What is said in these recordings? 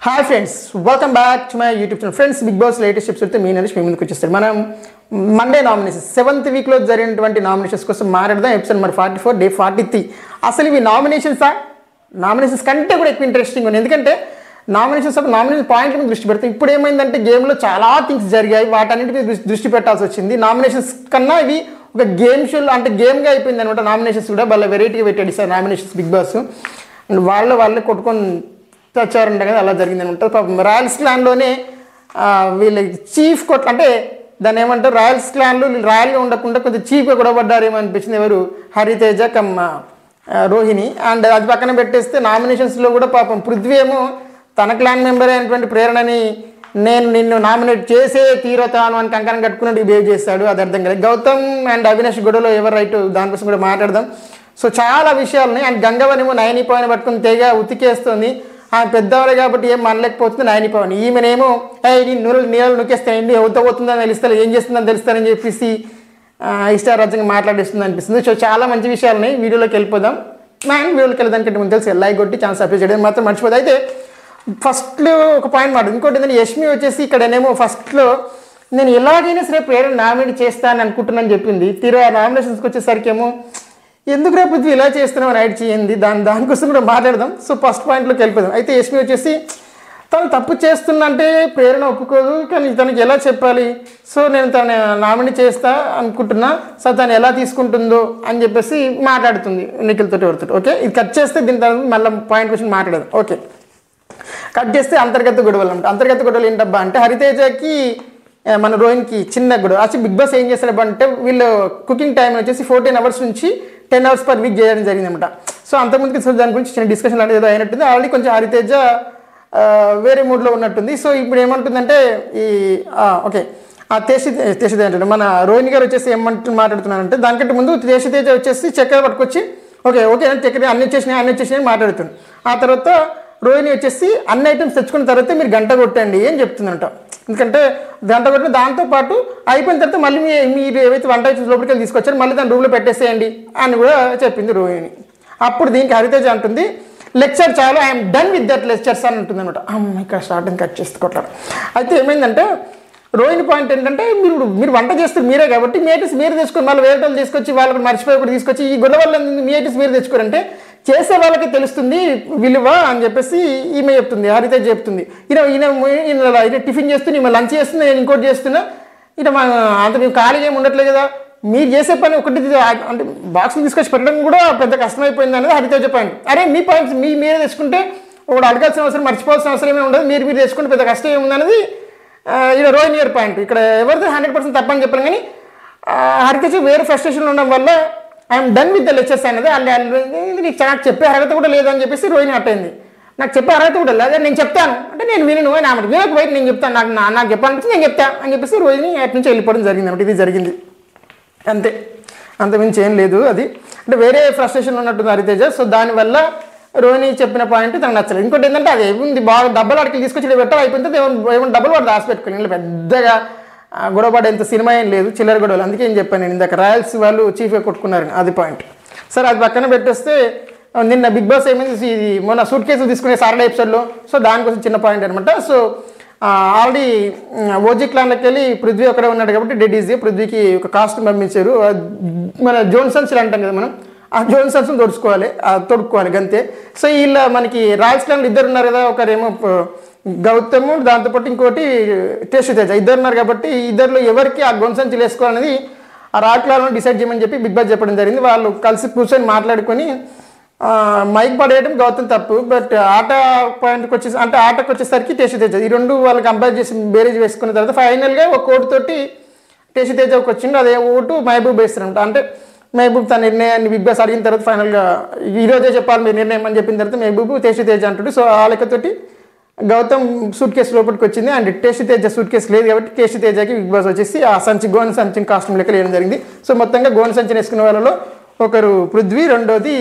Hi friends, welcome back to my YouTube channel. Friends, big boss latest ఎపిసోడ్తో మీ నరేష్ మీ ముందుకు వచ్చేస్తారు. మనం మండే నామినేషన్స్ 7th వీక్లో జరిగినటువంటి నామినేషన్స్ కోసం మాట్లాడదాం. Episode number 44, day 43. అసలు ఇవి నామినేషన్స్ కంటే కూడా ఎక్కువ ఇంట్రెస్టింగ్ ఉంది. ఎందుకంటే నామినేషన్ పాయింట్ల మీద దృష్టి పెడతాం. ఇప్పుడు ఏమైందంటే గేమ్లో చాలా థింగ్స్ జరిగాయి, వాటన్నిటి మీద దృష్టి పెట్టాల్సి వచ్చింది. నామినేషన్స్ కన్నా ఇవి ఒక గేమ్ షోలో అంటే గేమ్గా అయిపోయింది అనమాట. నామినేషన్స్ కూడా వాళ్ళ వెరైటీగా పెట్టాడు sir nominations big boss. And వాళ్ళే కొట్టుకొని తెచ్చారంట కదా, అలా జరిగింది అనమాట. పాపం రాయల్స్ క్లాన్లోనే వీళ్ళ చీఫ్ అంటే దాన్ని ఏమంటారు, రాయల్స్ క్లాన్లో రాయల్గా ఉండకుండా కొంచెం చీఫ్గా గొడవపడ్డారేమో అనిపించింది. ఎవరు, హరితేజ కమ్మ రోహిణి. అండ్ అది పక్కన పెట్టేస్తే నామినేషన్స్లో కూడా పాపం పృథ్వీ ఏమో తన క్లాన్ మెంబర్ అయినటువంటి ప్రేరణని నేను నిన్ను నామినేట్ చేసే తీరతాను అని కంకణం కట్టుకున్నట్టు బిహేవ్ చేస్తాడు. అది అర్థం కాలేదు. గౌతమ్ అండ్ అవినాష్ గొడవలో ఎవరు రైట్, దానికోసం కూడా మాట్లాడదాం. సో చాలా విషయాలని. అండ్ గంగవనేమో నయని పవన్ పట్టుకుని తెగ ఉతికేస్తుంది. ఆమె పెద్దవాళ్ళు కాబట్టి ఏం మనలేకపోతుంది నయని పవన్. ఈమెనేమో నీళ్ళు నొక్కేస్తాయండి, ఎవరితో పోతుందని తెలుస్తారు, ఏం చేస్తుందని తెలుస్తారని చెప్పేసి ఇష్టారాజ్యంగా మాట్లాడిస్తుంది అనిపిస్తుంది. సో చాలా మంచి విషయాలని వీడియోలోకి వెళ్ళిపోదాం. వీడియోలోకి వెళ్ళదానికంటే ముందు తెలిసి లైక్ కొట్టి ఛానల్ సబ్స్క్రైబ్ చేయడం మాత్రం మర్చిపోదు. అయితే ఫస్ట్లో ఒక పాయింట్ మాట. ఇంకోటి ఏంటంటే యష్మి వచ్చేసి ఇక్కడనేమో ఫస్ట్లో నేను ఎలాగైనా సరే ప్రేరణ నామినేట్ చేస్తానని అనుకుంటున్నాను చెప్పింది. తీరా నామినేషన్స్కి వచ్చేసరికి ఏమో ఎందుకు రేపు ఇలా చేస్తున్నావు రైట్ చేయండి, దానికోసం కూడా మాట్లాడదాం. సో ఫస్ట్ పాయింట్లోకి వెళ్ళిపోదాం. అయితే యష్మి వచ్చేసి తను తప్పు చేస్తుందంటే ప్రేరణ ఒప్పుకోదు, కానీ తనకి ఎలా చెప్పాలి, సో నేను తను నామినేట్ చేస్తా అనుకుంటున్నా, సో తను ఎలా తీసుకుంటుందో అని చెప్పేసి మాట్లాడుతుంది నిఖిల్తో ఎవరితో. ఓకే, ఇది కట్ చేస్తే దీని తర్వాత మళ్ళీ పాయింట్ క్వశ్చన్ మాట్లాడదాం. ఓకే, కట్ చేస్తే అంతర్గత గొడవలు అంట. అంతర్గత గొడవలు ఏంటబ్బా అంటే హరితేజకి మన రోహిన్కి చిన్న గొడవ. అసలు బిగ్ బాస్ ఏం చేస్తారబ్బా అంటే వీళ్ళు కుకింగ్ టైం వచ్చేసి 14 hours నుంచి 10 hours per week చేయడం జరిగిందన్నమాట. సో అంతకుముందుకి దాని గురించి చిన్న డిస్కషన్ లాంటిది ఏదో అయినట్టుంది. ఆల్రెడీ కొంచెం హరితేజ వేరే మూడ్లో ఉన్నట్టుంది. సో ఇప్పుడు ఏమంటుందంటే ఈ ఓకే తేజ అంటే మన రోహిణి గారు వచ్చేసి మాట్లాడుతున్నారంటే దానికంటే ముందు తేజ వచ్చేసి చక్కెర పట్టుకొచ్చి ఓకే చక్కెర అన్ని వచ్చేసినాయి మాట్లాడుతుంది. ఆ తర్వాత రోహిణి వచ్చేసి అన్ని ఐటమ్స్ తెచ్చుకున్న తర్వాత మీరు గంట కొట్టండి అని చెప్తుందంట. ఎందుకంటే గంట కొట్టిన దాంతోపాటు అయిపోయిన తర్వాత మళ్ళీ మీరు ఏవైతే వంట ఐటమ్స్ లోపలికి వెళ్ళి తీసుకొచ్చారో మళ్ళీ దాని రూమ్లో పెట్టేసేయండి అని కూడా చెప్పింది రోహిణి. అప్పుడు దీనికి హరితేజ అంటుంది లెక్చర్ చాలు, I'm done with that lectures అని ఉంటుంది అనమాట. ఇక్కడ స్టార్టింగ్ కట్ చేసి కొట్టారు. అయితే ఏమైందంటే రోహిణి పాయింట్ ఏంటంటే మీరు వంట చేస్తారు మీరే కాబట్టి మీ ఐటమ్స్ మీరు తెచ్చుకొని మళ్ళీ వేరే వాళ్ళు తీసుకొచ్చి వాళ్ళకి మర్చిపోయి కూడా తీసుకొచ్చి ఈ గొడవ వల్ల మీ ఐటమ్స్ మీరు తెచ్చుకోరంటే చేసే వాళ్ళకి తెలుస్తుంది విలువ అని చెప్పేసి ఈమె చెప్తుంది, హరితేజ చెప్తుంది. ఈయన టిఫిన్ చేస్తుంది, ఈమె లంచ్ చేస్తుంది, నేను ఇంకోటి చేస్తున్నా, ఇట్లా అంత మేము ఖాళీగా ఏమి ఉండట్లేదు కదా, మీరు చేసే పని ఒకటి అంటే బాక్స్ని తీసుకొచ్చి పెట్టడం కూడా పెద్ద కష్టమైపోయింది అనేది హరితేజ పాయింట్. అరే మీ పాయింట్స్ మీరే తెచ్చుకుంటే ఒకటి అడగాల్సిన అవసరం మర్చిపోవాల్సిన అవసరం ఏమీ ఉండదు, మీరు తెచ్చుకుంటే పెద్ద కష్టం ఏముంది అనేది ఇక్కడ రోహిణి గారి పాయింట్. ఇక్కడ ఎవరితో 100% తప్పని చెప్పాను, కానీ హరితేజ వేరే ఫ్రస్ట్రేషన్లో ఉండడం వల్ల I'm done with the lectures అనేది నీకు నాకు చెప్పే అర్హత కూడా లేదని చెప్పేసి రోహిణి అట్టయింది. నాకు చెప్పే అర్హత కూడా లేదు, నేను చెప్తాను అంటే నేను విను అని ఆమె వీళ్ళకి బయట నేను చెప్తాను, నాకు చెప్పాలనిపిస్తే నేను చెప్తాను అని చెప్పేసి రోహిణి అటు నుంచి వెళ్ళిపోవడం జరిగింది అనమాట. ఇది జరిగింది అంతే, అంతమించి ఏం లేదు. అది అంటే వేరే ఫ్రస్ట్రేషన్ ఉన్నట్టుంది హరితేజ. సో దానివల్ల రోహిణి చెప్పిన పాయింట్ తనకు నచ్చలేదు. ఇంకోటి ఏంటంటే అది ఏముంది బాగా డబ్బులు అడిగి తీసుకొచ్చి పెట్టాలి, అయిపోయింది ఏమైనా డబ్బులు వాడు దాచిపెట్టుకోండి, పెద్దగా గొడవపడేంత సినిమా ఏం లేదు, చిల్లర గొడవలు. అందుకే ఏం చెప్పాను నేను ఇందాక రాయల్స్ వాళ్ళు చీఫ్గా కొట్టుకున్నారు, అది పాయింట్. సరే అది పక్కన పెట్టేస్తే నిన్న బిగ్ బాస్ ఏమైంది ఇది మొన్న సూట్ కేసులు తీసుకునే సాటర్డే ఎపిసోడ్లో, సో దానికోసం చిన్న పాయింట్ అనమాట. సో ఆల్రెడీ ఓజీ క్లాన్లోకి వెళ్ళి పృథ్వీ ఒకడే ఉన్నాడు కాబట్టి డెడ్ ఈజీ పృథ్వీకి ఒక కాస్ట్యూమ్ పంపించారు. మన జోన్సన్స్ అంటాం కదా మనం, ఆ జోన్సన్స్ తొడుక్కోవాలి అంతే. సో వీళ్ళ మనకి రాయల్స్ క్లాన్లు ఇద్దరు ఉన్నారు కదా, ఒకరేమో గౌతము, దాంతోపాటు ఇంకోటి తేజ, ఇద్దరు ఉన్నారు కాబట్టి ఇద్దరిలో ఎవరికి ఆ గొంసంచులు వేసుకోవాలనేది ఆ రాక్లాలో డిసైడ్ చేయమని చెప్పి బిగ్ బాస్ చెప్పడం జరిగింది. వాళ్ళు కలిసి కూర్చొని మాట్లాడుకొని మైక్ పడేయడం గౌతమ్ తప్పు, బట్ ఆట పాయింట్కి వచ్చేసి అంటే ఆటకు వచ్చేసరికి తేజ ఈ రెండు వాళ్ళు కంపేర్ చేసి బేరేజ్ వేసుకున్న తర్వాత ఫైనల్గా ఒక ఓటుతోటి తేజ ఒక వచ్చిండు, అదే ఓటు మహబూబ్ వేస్తారంట. అంటే మహబూబ్ తన నిర్ణయాన్ని బిగ్ బాస్ అడిగిన తర్వాత ఫైనల్గా ఈరోజే చెప్పాలి మీరు నిర్ణయం అని చెప్పిన తర్వాత మహబూబ్ తేజ అంటాడు. సో ఆ లెక్కతోటి గౌతమ్ సూట్ కేసు లోపలికి వచ్చింది. అండ్ తేజ సూట్ కేసు లేదు కాబట్టి తేజకి బిగ్ బాస్ వచ్చేసి ఆ గోన్ సంచి కాస్ట్యూమ్ లెక్క వేయడం జరిగింది. సో మొత్తంగా గోన్ సంచిని వేసుకున్న వాళ్ళలో ఒకరు పృథ్వీ, రెండోది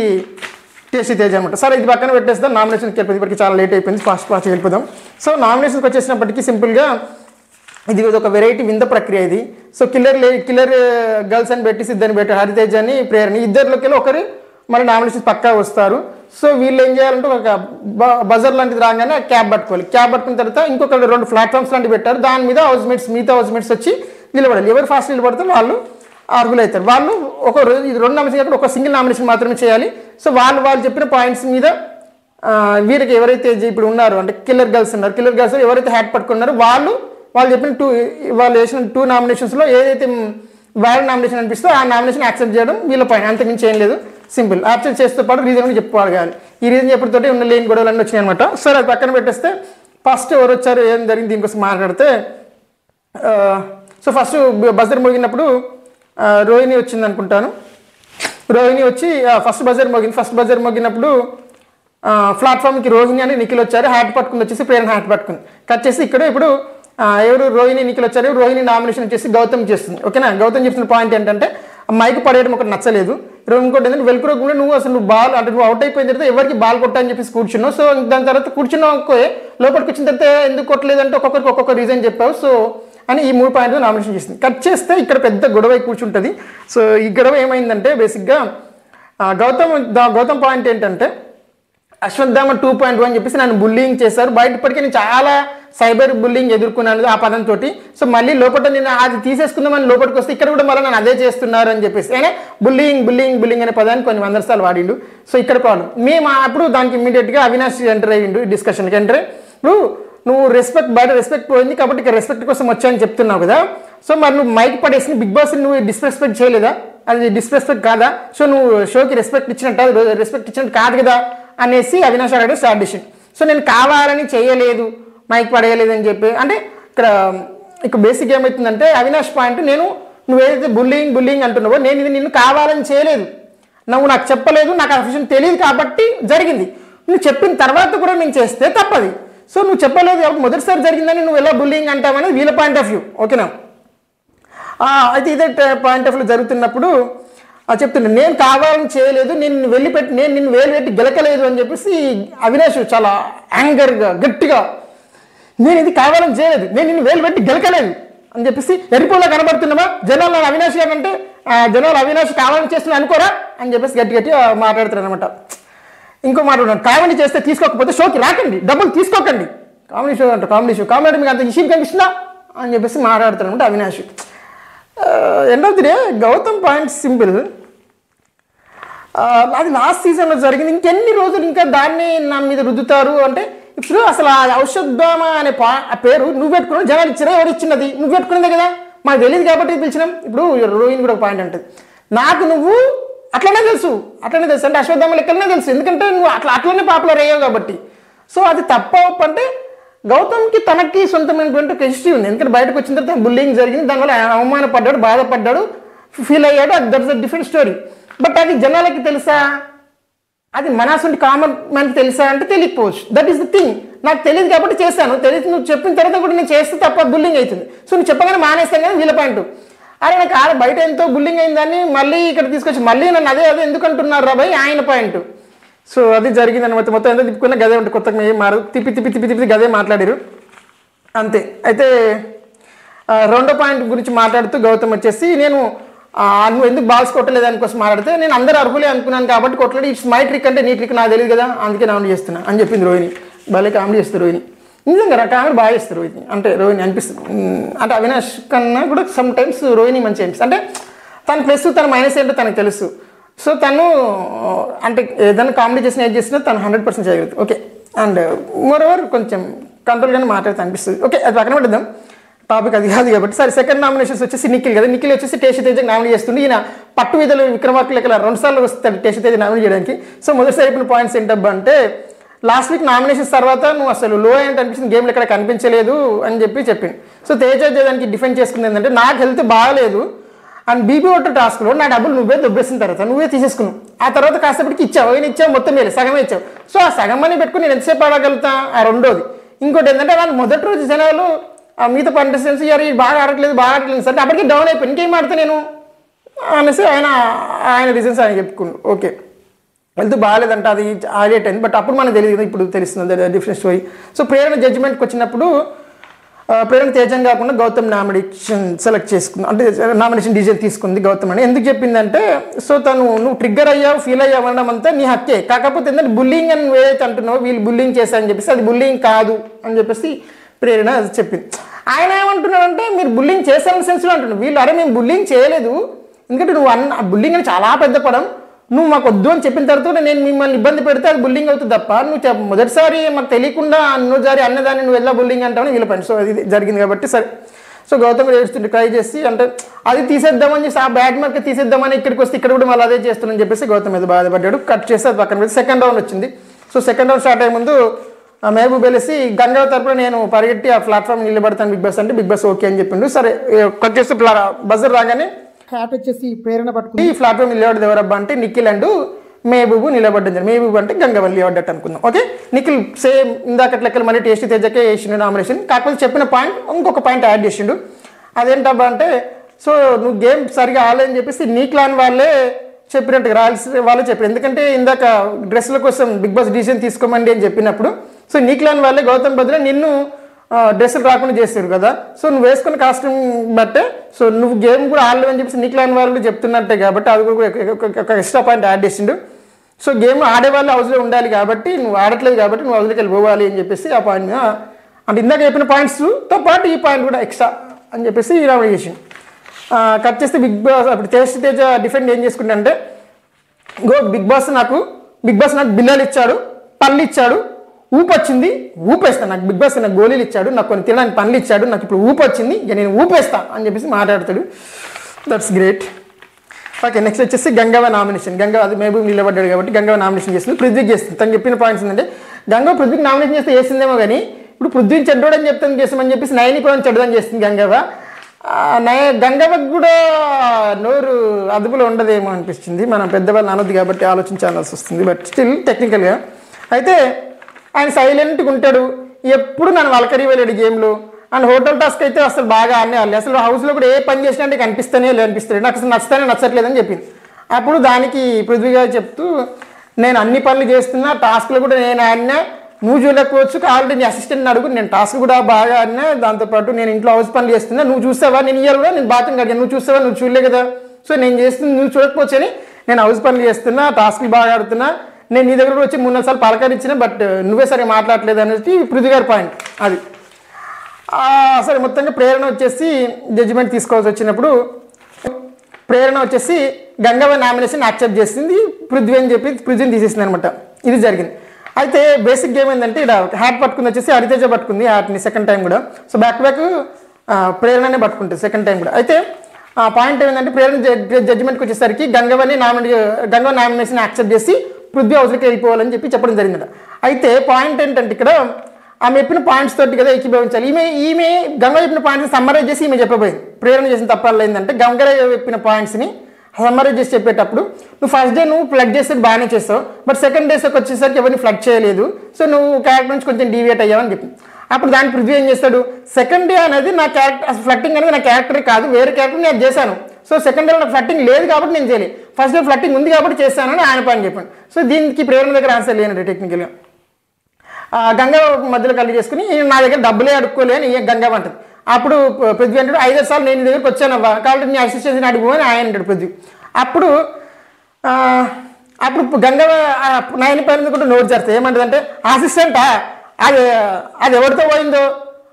తేజ అనమాట. సరే ఇది పక్కన పెట్టేస్తాం, నామినేషన్కి వెళ్ళిపోయి ఇప్పటికి చాలా లేట్ అయిపోయింది, ఫాస్ట్ వెళ్ళిపోదాం. సో నామినేషన్కి వచ్చేసినప్పటికీ సింపుల్గా ఇది ఒక వెరైటీ వింద ప్రక్రియ ఇది. సో కిల్లర్ గర్ల్స్ అని పెట్టి ఇద్దరిని పెట్టి హరితేజ అని ప్రేరణి ఇద్దరిలోకి ఒకరు మళ్ళీ నామినేషన్స్ పక్కా వస్తారు. సో వీళ్ళు ఏం చేయాలంటే ఒక బజర్ లాంటిది రాగానే క్యాబ్ పట్టుకోవాలి. క్యాబ్ పట్టుకున్న తర్వాత ఇంకొక 2 ప్లాట్ఫామ్స్ లాంటివి పెట్టారు. దాని మీద మిగతా హౌస్మేట్స్ వచ్చి నిలబడాలి. ఎవరు ఫాస్ట్ నిలబడతారో వాళ్ళు అర్హులు అవుతారు. వాళ్ళు ఇది 2 నామినేషన్ కాకుండా ఒక సింగిల్ నామినేషన్ మాత్రమే చేయాలి. సో వాళ్ళు చెప్పిన పాయింట్స్ మీద వీరికి ఎవరైతే ఇప్పుడు ఉన్నారో అంటే కిల్లర్ గర్ల్స్ ఉన్నారు, కిల్లర్ గర్ల్స్ ఎవరైతే హ్యాట్ పట్టుకున్నారో వాళ్ళు చెప్పిన వాళ్ళు వేసిన 2 నామినేషన్స్లో ఏదైతే వ్యాలిడ్ నామినేషన్ అనిపిస్తే ఆ నామినేషన్ యాక్సెప్ట్ చేయడం వీళ్ళ పాయింట్. అంతకుమించి ఏం లేదు, సింపుల్. యాక్సెప్ట్ చేస్తూ పాటు రీజన్ కూడా చెప్పుకోవాలి. ఈ రీజన్ చెప్పడంతో ఉన్న లేని గొడవలన్నీ వచ్చినాయి అనమాట. సరే అది పక్కన పెట్టేస్తే ఫస్ట్ ఎవరు వచ్చారు, ఏం జరిగింది దీనికోసం మాట్లాడితే, సో ఫస్ట్ బజర్ మోగినప్పుడు రోహిణి వచ్చింది అనుకుంటాను. రోహిణి వచ్చి ఫస్ట్ బజర్ మోగినప్పుడు ప్లాట్ఫామ్కి రోహిణి అని నిఖిల్ వచ్చారు. హ్యాట్ పట్టుకుని వచ్చేసి ప్రేరణ హ్యాట్ పట్టుకుంది. కట్ చేసి ఇక్కడ ఇప్పుడు ఎవరు రోహిణి నిఖిల్ వచ్చారు. రోహిణి నామినేషన్ వచ్చేసి గౌతమ్ చేస్తుంది. ఓకేనా, గౌతమ్ చెప్తున్న పాయింట్ ఏంటంటే మైక్ పడేయడం ఒకటి నచ్చలేదు. ఇంకోటి ఏంటంటే వెల్క్రోకుండా నువ్వు బాల్ అంటే నువ్వు అవుట్ అయిపోయిన తర్వాత ఎవరికి బాల్ కొట్టని చెప్పేసి కూర్చున్నావు. సో దాని తర్వాత కూర్చున్నావు, లోపలికి వచ్చిన తర్వాత ఎందుకు కొట్టలేదంటే ఒక్కొక్క రీజన్ చెప్పావు. సో అని ఈ 3 పాయింట్లు నామినేషన్ చేసింది. కట్ చేస్తే ఇక్కడ పెద్ద గొడవ కూర్చుంటుంది. సో ఈ గొడవ ఏమైందంటే బేసిక్గా గౌతమ్ పాయింట్ ఏంటంటే అశ్వత్థామ 2.1 అని చెప్పేసి నన్ను బుల్లింగ్ చేశారు. బయటప్పటికీ నేను చాలా సైబర్ బుల్లింగ్ ఎదుర్కొన్నాను ఆ పదంతో. సో మళ్ళీ లోపల నేను అది తీసేసుకుందామని లోపలికి వస్తే ఇక్కడ కూడా మళ్ళీ నన్ను అదే చేస్తున్నారు అని చెప్పేసి ఆయన బుల్లింగ్ అనే పదాన్ని కొన్ని 100 సార్లు వాడిండు. సో ఇక్కడ ప్రాబ్లం మేము అప్పుడు దానికి ఇమీడియట్గా అవినాష్ ఎంటర్ అయ్యిండు డిస్కషన్కి. ఎంటర్ ఇప్పుడు నువ్వు బయట రెస్పెక్ట్ పోయింది కాబట్టి ఇక్కడ రెస్పెక్ట్ కోసం వచ్చాయని చెప్తున్నావు కదా. సో మరి నువ్వు మైక్ పడేసి బిగ్ బాస్ నువ్వు డిస్రెస్పెక్ట్ చేయలేదా? అది డిస్రెస్పెక్ట్ కాదా? సో నువ్వు షోకి రెస్పెక్ట్ ఇచ్చినట్టు కాదు కదా అనేసి అవినాష్ అడగడం స్టార్ట్ చేసింది. సో నేను కావాలని చేయలేదు, మైక్ పడేయలేదు అని చెప్పి అంటే ఇక్కడ బేసిక్ ఏమవుతుందంటే అవినాష్ పాయింట్ నువ్వు ఏదైతే బుల్లింగ్ అంటున్నావో నేను ఇది నిన్ను కావాలని చేయలేదు, నువ్వు నాకు చెప్పలేదు, నాకు ఆ విషయం తెలియదు కాబట్టి జరిగింది. నువ్వు చెప్పిన తర్వాత కూడా నేను చేస్తే తప్పది. సో నువ్వు చెప్పలేదు కాబట్టి మొదటిసారి జరిగిందని నువ్వు ఎలా బుల్లింగ్ అంటావనేది వీళ్ళ పాయింట్ ఆఫ్ వ్యూ. ఓకేనా, అయితే ఇదే పాయింట్ ఆఫ్ వ్యూ జరుగుతున్నప్పుడు చెప్తున్నాను నేను కావాలని చేయలేదు, నేను నిన్ను వేలు పెట్టి గెలకలేదు అని చెప్పేసి అవినాష్ చాలా యాంగర్గా గట్టిగా నేను ఇది కావాలని చేయలేదు, నేను నిన్ను వేలు పెట్టి గెలకలేదు అని చెప్పేసి ఎరిపోలా కనబడుతున్నావా జనాలు నన్ను అవినాష్ గారంటే జనాలు అవినాష్ కావాలని చేస్తున్నా అనుకోరా అని చెప్పేసి గట్టిగా మాట్లాడుతారు అనమాట. ఇంకో మాట్లాడుతున్నాను కామెడీ చేస్తే తీసుకోకపోతే షోకి రాకండి, డబ్బులు తీసుకోకండి, కామెడీ షో అంటే కామెడీ మీకు అంత ఇష్యూ కనిపిస్తుందా అని చెప్పేసి మాట్లాడుతారు అనమాట Avinash. End of the day Gautam point simple, అది లాస్ట్ సీజన్లో జరిగింది. ఇంకెన్ని రోజులు ఇంకా దాన్ని నా మీద రుద్దుతారు అంటే ఇప్పుడు అసలు ఆ ఔషధామ అనే పేరు నువ్వు పెట్టుకున్నావు, జనాలు ఇచ్చినా ఎవరు ఇచ్చినది నువ్వు పెట్టుకున్నదే కదా, మాకు తెలియదు కాబట్టి పిలిచినాం. ఇప్పుడు రోహిణి కూడా ఒక పాయింట్ అంటుంది, నాకు నువ్వు అట్లనే తెలుసు అంటే అశ్వత్థామ లెక్కలనే తెలుసు, ఎందుకంటే నువ్వు అట్లనే పాపులర్ అయ్యావు కాబట్టి. సో అది తప్ప అంటే గౌతమ్కి తనకి సొంతమైనటువంటి ఒక హిస్టరీ ఉంది. ఎందుకంటే బయటకు వచ్చిన తర్వాత బుల్లింగ్ జరిగింది, దానివల్ల అవమానపడ్డాడు, బాధపడ్డాడు, ఫీల్ అయ్యాడు, అది that's a different story. But అది జనాలకి తెలుసా, అది మనసుంటి కామన్ మ్యాన్కి తెలుసా అంటే తెలియకపోవచ్చు. That is the thing. నాకు తెలియదు కాబట్టి చేశాను, తెలియదు నువ్వు చెప్పిన తర్వాత కూడా నేను చేస్తే తప్ప బుల్లింగ్ అవుతుంది. సో నువ్వు చెప్పగానే మానేస్తాను కానీ వీళ్ళ పాయింట్ అరే నాకు ఆడ బయట ఎంతో బుల్లింగ్ అయిందని మళ్ళీ ఇక్కడ తీసుకొచ్చి మళ్ళీ నన్ను అదే ఎందుకు అంటున్నారు రా భయ్ ఆయన పాయింట్. సో అది జరిగింది అనమాట. మొత్తం ఎంత తిప్పుకున్నా గదే ఉంటుంది, కొత్తగా ఏం మారు తిప్పి గదే మాట్లాడారు అంతే. అయితే రెండో పాయింట్ గురించి మాట్లాడుతూ గౌతమ్ వచ్చేసి నువ్వు ఎందుకు బాల్స్ కొట్టలేదు దానికోసం మాట్లాడితే నేను అందరూ అర్హులే అనుకున్నాను కాబట్టి కొట్టలేదు, ఇట్స్ మై ట్రిక్ అంటే నీ ట్రిక్ నాకు తెలియదు కదా అందుకే కామెడీ చేస్తున్నా అని చెప్పింది రోహిణి. భలే కామెడీ చేస్తారు రోహిణి, నిజంగా కామెడీ బాగా చేస్తారు రోహిణి అంటే రోహిణి అనిపిస్తుంది. అంటే అవినాష్ కన్నా కూడా సమ్ టైమ్స్ రోహిణి మంచిగా అనిపిస్తుంది. అంటే తన ప్లస్ తన మైనస్ ఏంటో తనకు తెలుసు. సో తను అంటే ఏదైనా కామెడీ చేసినా ఏది చేసినా తను 100% చేయగలుగుతుంది. ఓకే, అండ్ మోర్ ఓవర్ కొంచెం కంట్రోల్గానే మాట్లాడితే అనిపిస్తుంది. ఓకే, అది పక్కన పెట్టిద్దాం, టాపిక్ అది కాదు కాబట్టి. సరే, సెకండ్ నామినేషన్స్ వచ్చేసి నిఖిల్ కదా. నిఖిల్ వచ్చేసి టేషి తేజ నామినేట్ చేస్తుంది. ఈయన పట్టు విధులు విక్రమార్కులు లెక్కల 2 సార్లు వస్తాడు టేషి తేజ నామినేట్ చేయడానికి. సో మొదటిసారి చెప్పిన పాయింట్స్ ఏంటబ్బా అంటే లాస్ట్ వీక్ నామినేషన్స్ తర్వాత నువ్వు అసలు లో ఏంటి అనిపించింది, గేమ్లో ఎక్కడ కనిపించలేదు అని చెప్పింది. సో తేజ దానికి డిఫెండ్ చేసుకుంది ఏంటంటే నాకు హెల్త్ బాగాలేదు అండ్ బీపీ ఒకటి టాస్క్లో నా డబ్బులు నువ్వే దొబ్బేసిన తర్వాత నువ్వే తీసేసుకున్నావు. ఆ తర్వాత కాసేపటికి ఇచ్చావు మొత్తం మేలు సగమే ఇచ్చావు. సో ఆ సగం అని పెట్టుకుని నేను ఎంతసేపు ఆడగలుగుతా. ఆ రెండోది ఇంకోటి ఏంటంటే వాళ్ళు మొదటి రోజు జనాలు మిగతా కంటెస్టెంట్స్ బాగా ఆడట్లేదు అంటే అప్పటికి డౌన్ అయిపోయి ఇంకేం ఆడితే నేను అనేసి ఆయన రీజన్స్ ఆయన చెప్పుకున్నాడు. ఓకే, హెల్త్ బాగాలేదంట, అది హైలైట్ అయింది. బట్ అప్పుడు మనకు తెలియదు, ఇప్పుడు తెలుస్తుంది డిఫరెంట్ స్టోరీ. సో ప్రేరణ జడ్జిమెంట్కి వచ్చినప్పుడు ప్రేరణ తేజం కాకుండా గౌతమ్ నామినేషన్ సెలెక్ట్ చేసుకుంది, అంటే నామినేషన్ డిసిజన్ తీసుకుంది గౌతమ్ అని. ఎందుకు చెప్పిందంటే సో నువ్వు ట్రిగ్గర్ అయ్యావు, ఫీల్ అయ్యావు అనడం అంతా నీ హక్కే, కాకపోతే ఏంటంటే బుల్లింగ్ అని ఏదైతే అంటున్నావు వీళ్ళు బుల్లింగ్ చేశారని చెప్పేసి అది బుల్లింగ్ కాదు అని చెప్పేసి ప్రేరణ చెప్పింది. ఆయన ఏమంటున్నాడంటే మీరు బుల్లింగ్ చేశారని సెన్స్లో అంటున్నావు, వీళ్ళు అరే మేము బుల్లింగ్ చేయలేదు, ఎందుకంటే నువ్వు బుల్లింగ్ అని చాలా పెద్ద పదం, నువ్వు మాకు వద్దు అని చెప్పిన తర్వాత నేను మిమ్మల్ని ఇబ్బంది పెడితే అది బుల్లింగ్ అవుతుంది తప్ప నువ్వు మొదటిసారి మాకు తెలియకుండా అన్నోసారి అన్నదాన్ని నువ్వు ఎలా బుల్లింగ్ అంటావని వీళ్ళ పని. సో అది జరిగింది కాబట్టి సరే. సో గౌతమ్ ఏడుస్తుంటే ట్రై చేసి అంటే అది తీసేద్దామని చెప్పి ఆ బ్యాడ్ మార్క్ తీసేద్దామని ఇక్కడికి వస్తే ఇక్కడ కూడా మళ్ళీ అదే చేస్తానని చెప్పేసి గౌతమ్ మీద బాధపడ్డాడు. కట్ చేసి అది పక్కన పెట్టి సెకండ్ రౌండ్ వచ్చింది. సో సెకండ్ రౌండ్ స్టార్ట్ అయ్యే ముందు మహబూబ్ వెలిసి గంగా తరపున నేను పరిగెట్టి ఆ ప్లాట్ఫామ్ నిలబడతాను బిగ్ బాస్ అంటే బిగ్ బాస్ ఓకే అని చెప్పిండు. సరే కట్ చేసి బజర్ రాగానే హ్యాట్ వచ్చేసి ప్రేరణ పట్టుకుని ఈ ప్లాట్ఫామ్ నిలబడ్డది ఎవరబ్బా అంటే నిఖిల్ అండ్ మహబూబు నిలబడ్డారు. మహబూబు అంటే గంగవల్లి నిలబడ్డట్టు అనుకుందాం. ఓకే, నిఖిల్ సేమ్ ఇందాక లెక్కలు మళ్ళీ టేస్టీ తేజకే వేసిండు నామినేషన్, కాకపోతే చెప్పిన పాయింట్ ఇంకొక పాయింట్ యాడ్ చేసిండు. అదేంటబ్బా అంటే సో నువ్వు గేమ్ సరిగా ఆడలేదని చెప్పేసి నీ క్లాన్ వాళ్ళే చెప్పినట్టుగా రాయల్స్ వాళ్ళే చెప్పారు. ఎందుకంటే ఇందాక డ్రెస్ల కోసం బిగ్ బాస్ డిసిజన్ తీసుకోమండి అని చెప్పినప్పుడు సో నీ క్లాన్ వాళ్ళే గౌతమ్ బదులు నిన్ను డ్రెస్సులు రాకుండా చేస్తారు కదా, సో నువ్వు వేసుకున్న కాస్ట్యూమ్ బట్టే సో నువ్వు గేమ్ కూడా ఆడలేవని చెప్పేసి నీ క్లాన్ వాళ్ళు చెప్తున్నట్టే కాబట్టి అది కూడా ఒక ఎక్స్ట్రా పాయింట్ యాడ్ చేసిండు. సో గేమ్ ఆడేవాళ్ళు హౌస్లో ఉండాలి కాబట్టి నువ్వు ఆడట్లేదు కాబట్టి నువ్వు హౌస్లోకి వెళ్ళిపోవాలి అని చెప్పేసి ఆ పాయింట్ మీద అంటే ఇందాక చెప్పిన పాయింట్స్తో పాటు ఈ పాయింట్ కూడా ఎక్స్ట్రా అని చెప్పేసి రావడం చేసిండు. కట్ చేస్తే బిగ్ బాస్ అప్పుడు తేజ డిఫెండ్ ఏం చేసుకుంటే బిగ్ బాస్ నాకు బిల్లలు ఇచ్చాడు, పళ్ళు ఇచ్చాడు, ఊపు వచ్చింది ఊపేస్తాను, నాకు బిగ్ బాస్ నాకు గోళీలు ఇచ్చాడు, నాకు కొన్ని తినడానికి పనులు ఇచ్చాడు, నాకు ఇప్పుడు ఊపు వచ్చింది ఇక నేను ఊపేస్తా అని చెప్పేసి మాట్లాడతాడు. That's great. ఓకే, నెక్స్ట్ వచ్చేసి గంగవ నామినేషన్. గంగవ అది మహబూబ్ నిలబడ్డాడు కాబట్టి గంగవ నామినేషన్ చేస్తుంది, పృథ్వీకి చేస్తుంది. తను చెప్పిన పాయింట్స్ ఏంటంటే గంగవ పృథ్వీకి నామినేషన్ చేస్తే వేసిందేమో కానీ ఇప్పుడు పృథ్వీని చెడ్డోడని చెప్తాను చేస్తామని చెప్పేసి నయని పవన్ చెడ్డదని చేస్తుంది గంగవ. గంగవకు కూడా నోరు అదుపులో ఉండదేమో అనిపిస్తుంది, మనం పెద్దవాళ్ళు అనొద్దు కాబట్టి ఆలోచించాల్సి వస్తుంది. బట్ స్టిల్ టెక్నికల్గా అయితే ఆయన సైలెంట్గా ఉంటాడు, ఎప్పుడు నన్ను వలకరి వెళ్ళాడు గేమ్లో. అండ్ హోటల్ టాస్క్ అయితే అసలు బాగా ఆడేవాళ్ళు, అసలు హౌస్లో కూడా ఏ పని చేసినా అంటే అనిపిస్తాడు, నాకు అసలు నచ్చట్లేదని చెప్పింది. అప్పుడు దానికి పృథ్వీ గారు చెప్తూ నేను అన్ని పనులు చేస్తున్నా, టాస్క్లు కూడా నేను ఆడినా, నువ్వు చూడకపోవచ్చు కావాలంటే నీ అసిస్టెంట్ని అడుగు, నేను టాస్క్ కూడా బాగా ఆడినా, దాంతోపాటు నేను ఇంట్లో హౌస్ పనులు చేస్తున్నా, నువ్వు చూస్తావా, నేను ఇయ్యాలి కూడా నేను బాత్రూమ్ కడిగాను, నువ్వు చూస్తావా, నువ్వు చూడలే కదా, సో నేను చేస్తుంది నువ్వు చూడకపోవచ్చు అని నేను హౌస్ పనులు చేస్తున్నా, టాస్క్లు బాగా ఆడుతున్నా, నేను నీ దగ్గర వచ్చి 3-4 సార్లు పలకరించిన బట్ నువ్వే సరే మాట్లాడలేదు అనేది పృథ్వీ గారి పాయింట్. అది సరే మొత్తంగా ప్రేరణ వచ్చేసి జడ్జిమెంట్ తీసుకోవాల్సి వచ్చినప్పుడు ప్రేరణ వచ్చేసి గంగవ నామినేషన్ యాక్సెప్ట్ చేసింది, పృథ్వీ అని చెప్పి పృథ్వీని తీసేసింది అనమాట. ఇది జరిగింది. అయితే బేసిక్ గేమ్ ఏంటంటే ఇక్కడ హ్యాట్ పట్టుకుంది వచ్చేసి హరితేజ పట్టుకుంది హ్యాట్ని సెకండ్ టైం కూడా. సో బ్యాక్ టు బ్యాక్ ప్రేరణనే పట్టుకుంటుంది సెకండ్ టైం కూడా. అయితే ఆ పాయింట్ ఏంటంటే ప్రేరణ జడ్జిమెంట్కి వచ్చేసరికి గంగవ నామినేషన్ యాక్సెప్ట్ చేసి పృథ్వీ హౌస్లోకి వెళ్ళిపోవాలని చెప్పడం జరిగింది. అయితే పాయింట్ ఏంటంటే ఇక్కడ ఆమె చెప్పిన పాయింట్స్ తోటి కదా ఏకీభవించాలి. ఈమె గంగ చెప్పిన పాయింట్స్ని సమ్మరైజ్ చేసి ఈమె చెప్పబోయింది. ప్రేరణ చేసిన తప్పాలు ఏంటంటే గంగ చెప్పిన పాయింట్స్ని సమ్మరైజ్ చేసి చెప్పేటప్పుడు నువ్వు ఫస్ట్ డే నువ్వు ఫ్లడ్ చేసేది బాగానే చేస్తావు, బట్ సెకండ్ డేస్కి వచ్చేసరికి ఎవరిని ఫ్లడ్ చేయలేదు, సో నువ్వు క్యారెక్టర్ నుంచి కొంచెం డీవియేట్ అయ్యావని చెప్పింది. అప్పుడు దానికి పృథ్వీ ఏం చేస్తాడు, సెకండ్ డే అనేది నా క్యారెక్టర్ ఫ్లట్టింగ్ అనేది నా క్యారెక్టర్ కాదు, వేరే క్యారెక్టర్ నేను చేశాను, సో సెకండ్ డేలో నాకు ఫ్లట్టింగ్ లేదు కాబట్టి నేను చేయలేదు, ఫస్ట్ డే ఫ్లట్టింగ్ ఉంది కాబట్టి చేశానని ఆయన పని చెప్పాను. సో దీనికి ప్రేరణ దగ్గర ఆన్సర్ లేనండి టెక్నికల్గా. గంగా మధ్యలో కలిగి చేసుకుని నా దగ్గర డబ్బులే అడుక్కోలే అని గంగా అంటుంది. అప్పుడు పృథ్వీ అంటాడు 5 సార్లు నేను దగ్గరికి వచ్చానవ్వా కాబట్టి నీ అసిస్టెన్సీని అడుగుమని ఆయన అంటాడు పృథ్వీ. అప్పుడు గంగ నాయన పైన కూడా నోట్ చేస్తాయి ఏమంటుంది అంటే అసిస్టెంటా అది ఎవరితో పోయిందో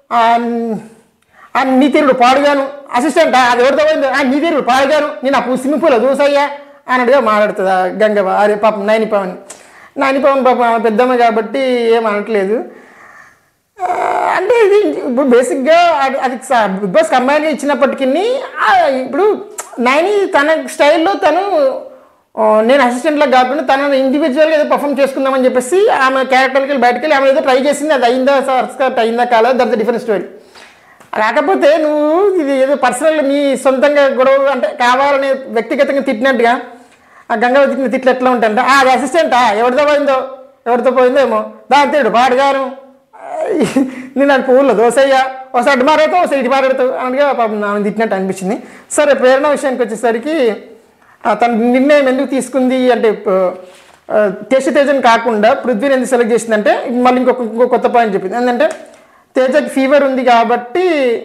నీ తీరుడు పాడుగాను, అసిస్టెంటా అది ఎవరితో పోయిందో నీ తీరుడు పాడుగాను, నేను ఆ స్విమ్మింగ్ పూల్ చూసయ్యా అన్నట్టుగా మాట్లాడుతుంది గంగవ్వ. అరే పాపం నైని పవన్ పాపం పెద్దమ్మ కాబట్టి ఏమనట్లేదు. అంటే ఇది ఇప్పుడు బేసిక్గా అది బిగ్ బాస్ కంబైన్గా ఇచ్చినప్పటికీ ఇప్పుడు నైని తన స్టైల్లో తను నేను అసిస్టెంట్లో కాకుండా తనను ఇండివిజువల్గా ఏదో పర్ఫామ్ చేసుకుందామని చెప్పేసి ఆమె క్యారెక్టర్కి వెళ్ళి బయటకు వెళ్ళి ఆమె ఏదో ట్రై చేసింది, అది అయిందా సర్స్కట్ అయిందా కాలేదు దట్స్ డిఫరెంట్ స్టోరీ. కాకపోతే నువ్వు ఇది ఏదో పర్సనల్ నీ సొంతంగా గొడవ అంటే కావాలని వ్యక్తిగతంగా తిట్టినట్టుగా ఆ గంగా తిట్టిన తిట్లు ఎట్లా ఉంటాయంటే అది అసిస్టెంటా ఎవరితో పోయిందో ఏమో దాని తేడు పాడుగాను నేను అది పువ్వుల్లో దోసయ్యా ఒకసారి అడ్డు మారేతావు ఒకసారి ఇటు మారేతావు అనగా పాపం ఆమె తిట్టినట్టు అనిపించింది. సరే ప్రేరణ విషయానికి వచ్చేసరికి తన నిర్ణయం ఎందుకు తీసుకుంది అంటే తేజని కాకుండా పృథ్వీని ఎందుకు సెలెక్ట్ చేసిందంటే మళ్ళీ ఇంకో కొత్త పాయింట్ చెప్పింది. ఏంటంటే తేజకి ఫీవర్ ఉంది కాబట్టి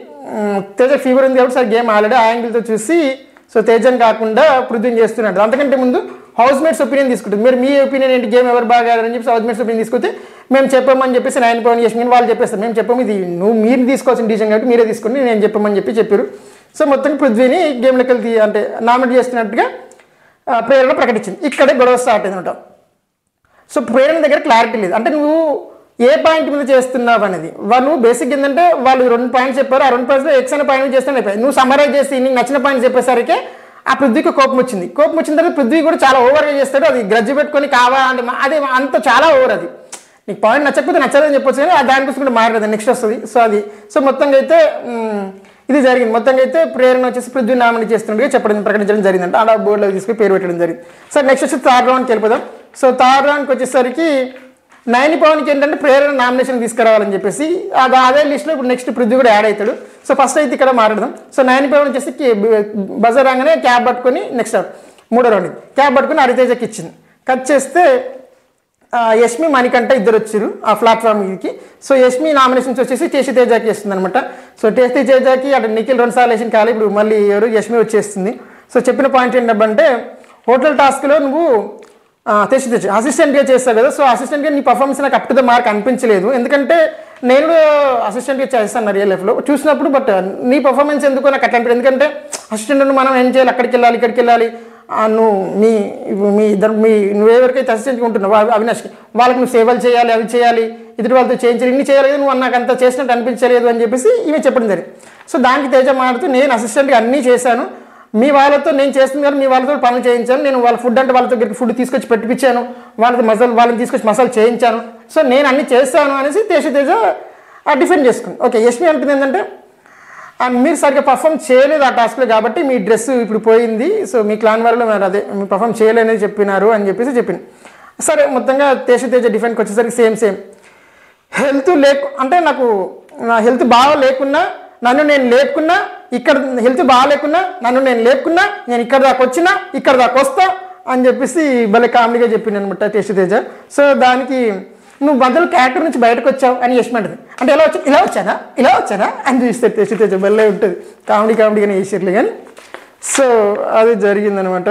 సార్ గేమ్ ఆల్రెడీ ఆ యాంగిల్తో చూసి సో తేజన్ కాకుండా పృథ్వీని చేస్తున్నాడు. అంతకంటే ముందు హౌస్ మేట్స్ ఒపీనియన్ తీసుకుంటుంది. మీరు మీ ఒపీనియన్ ఏంటి, గేమ్ ఎవరు బాగా ఆడారని చెప్పి హౌస్ మేట్స్ ఒపీనియన్ తీసుకుంటే మేము చెప్పమని చెప్పేసి 9 యష్మి వాళ్ళు చెప్పేస్తారు, మేము చెప్పాము ఇది మీరు తీసుకోవాల్సిన డిసిజన్ కాబట్టి మీరే తీసుకోండి, నేను చెప్పమని చెప్పారు. సో మొత్తం పృథ్వీని గేమ్లోకి వెళ్తే అంటే నామినేట్ చేస్తున్నట్టుగా ప్రేరణ ప్రకటించింది. ఇక్కడే గొడవ స్టార్ట్ అయింది అనమాట. సో ప్రేరణ దగ్గర క్లారిటీ లేదు, అంటే నువ్వు ఏ పాయింట్ మీద చేస్తున్నావు అనేది. వాళ్ళు బేసిక్ ఏంటంటే వాళ్ళు 2 పాయింట్స్ చెప్పారు, ఆ 2 పాయింట్స్లో ఎక్స్ అనే పాయింట్ చేస్తాను అయిపోయి. నువ్వు సమరైజ్ చేసి నీకు నచ్చిన పాయింట్స్ చెప్పేసరికి ఆ పృథ్వీకి కోపం వచ్చింది. కోపం వచ్చిన తర్వాత పృథ్వీ కూడా చాలా ఓవర్గా చేస్తాడు. అది గ్రడ్జ్ పెట్టుకొని కావాలంటే అది అంత చాలా ఓవర్. అది నీకు పాయింట్ నచ్చకపోతే నచ్చదని చెప్పొచ్చు, కానీ దానికోసం కూడా మారదు, నెక్స్ట్ వస్తుంది. సో మొత్తంగా అయితే ఇది జరిగింది. మొత్తంగా అయితే ప్రేరణ వచ్చేసి పృథ్వీ నామినేట్ చేస్తున్నట్టుగా ప్రకటించడం జరిగిందంటే అలా బోర్డులో తీసుకుని పేరు పెట్టడం జరిగింది. సార్ నెక్స్ట్ వచ్చి థర్డ్ రౌండ్కి వెళ్ళిపోదాం. సో థర్డ్ రౌండ్కి వచ్చేసరికి నైని పవన్కి ఏంటంటే ప్రేరణ నామినేషన్ తీసుకురావాలని చెప్పేసి అదే లిస్ట్లో ఇప్పుడు నెక్స్ట్ పృథ్వీ కూడా యాడ్ అవుతాడు. సో ఫస్ట్ అయితే ఇక్కడ మాట్లాడదాం. సో నైని పవన్ వచ్చేసి బజర్ రాగానే క్యాబ్ పట్టుకొని నెక్స్ట్ మూడో రౌండ్ క్యాబ్ పట్టుకొని హరితేజకి ఇచ్చింది. కట్ చేస్తే యష్మి మణికంఠ ఇద్దరు వచ్చారు ఆ ప్లాట్ఫామ్కి. సో యష్మి నామినేషన్స్ వచ్చేసి టేషి తేజాకి వేస్తుంది అనమాట. సో టేషి తేజాకి అటు నిఖిల్ 2 సార్లు వేసిన కాదు, ఇప్పుడు మళ్ళీ ఎవరు యష్మి వచ్చేస్తుంది. సో చెప్పిన పాయింట్ ఏంటంటే హోటల్ టాస్క్లో నువ్వు టేషి తేజ అసిస్టెంట్గా చేస్తావు కదా, సో అసిస్టెంట్గా నీ పర్ఫార్మెన్స్ నాకు అప్ టు ద మార్క్ అనిపించలేదు. ఎందుకంటే నేను అసిస్టెంట్గా చేస్తాను రియల్ లైఫ్లో చూసినప్పుడు, బట్ నీ పర్ఫార్మెన్స్ ఎందుకో నాకు అట్లా అనిపించింది. ఎందుకంటే అసిస్టెంట్ మనం ఏం చేయాలి, అక్కడికి వెళ్ళాలి ఇక్కడికి వెళ్ళాలి, నువ్వెవరికైతే అసిస్టెంట్గా ఉంటున్నావు అవినాష్కి వాళ్ళకి నువ్వు సేవలు చేయాలి, అవి చేయాలి, ఎదుటి వాళ్ళతో చేయించాలి, ఇన్ని చేయాలి, నువ్వు నాకు అంత చేసినట్టు అనిపించలేదు అని చెప్పేసి ఇవి చెప్పడం జరిగింది. సో దానికి తేజ మాడుతూ నేను అసిస్టెంట్గా అన్నీ చేశాను, మీ వాళ్ళతో నేను చేస్తుంది కానీ మీ వాళ్ళతో పనులు చేయించాను, నేను వాళ్ళ ఫుడ్ అంటే వాళ్ళ దగ్గరికి ఫుడ్ తీసుకొచ్చి పెట్టిపించాను, వాళ్ళని తీసుకొచ్చి మసాలా చేయించాను, సో నేను అన్నీ చేస్తాను అనేసి తేజ డిఫెండ్ చేసుకుంది. ఓకే, యష్మి అంటుంది ఏంటంటే మీరు సరిగ్గా పర్ఫామ్ చేయలేదు ఆ టాస్క్లో కాబట్టి మీ డ్రెస్ ఇప్పుడు పోయింది, సో మీ క్లాన్ వాళ్ళు మీరు అదే మీరు పర్ఫామ్ చేయలేదని చెప్పినారు అని చెప్పేసి చెప్పింది. సరే మొత్తంగా తేజ డిఫెండ్కి వచ్చేసరికి సేమ్ అంటే నాకు నా హెల్త్ బాగా లేకున్నా నన్ను నేను లేకున్నా, ఇక్కడ హెల్త్ బాగా లేకున్నా నన్ను నేను లేకున్నా, నేను ఇక్కడ దాకా వచ్చినా ఇక్కడ దాకా వస్తా అని చెప్పేసి భలే కామెడీగా చెప్పింది అనమాట తేజ. సో దానికి నువ్వు బదులు క్యారెక్టర్ నుంచి బయటకు వచ్చావు అని యష్మి అంటుంది. అంటే ఇలా వచ్చానా అని చూస్తాడు తేజ, భలే ఉంటుంది, కామెడీగానే వేసారులే కానీ. సో అది జరిగిందనమాట.